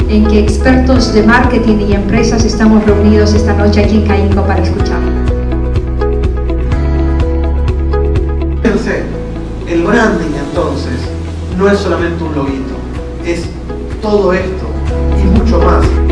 en que expertos de marketing y empresas estamos reunidos esta noche aquí en CAINCO para escuchar. El branding entonces no es solamente un loguito, es todo esto y mucho más.